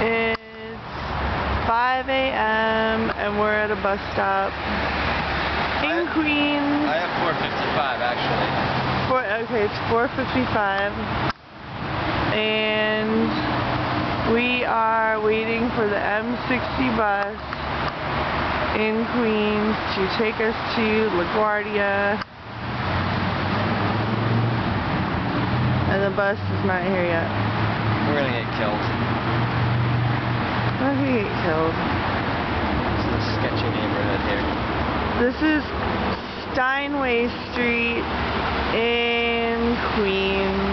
It's 5 a.m. and we're at a bus stop in Queens. I have 4:55 actually. Okay, it's 4:55. And we are waiting for the M60 bus in Queens to take us to LaGuardia. And the bus is not here yet. We're gonna get killed. We're gonna get killed. This is a sketchy neighborhood here. This is Steinway Street in Queens.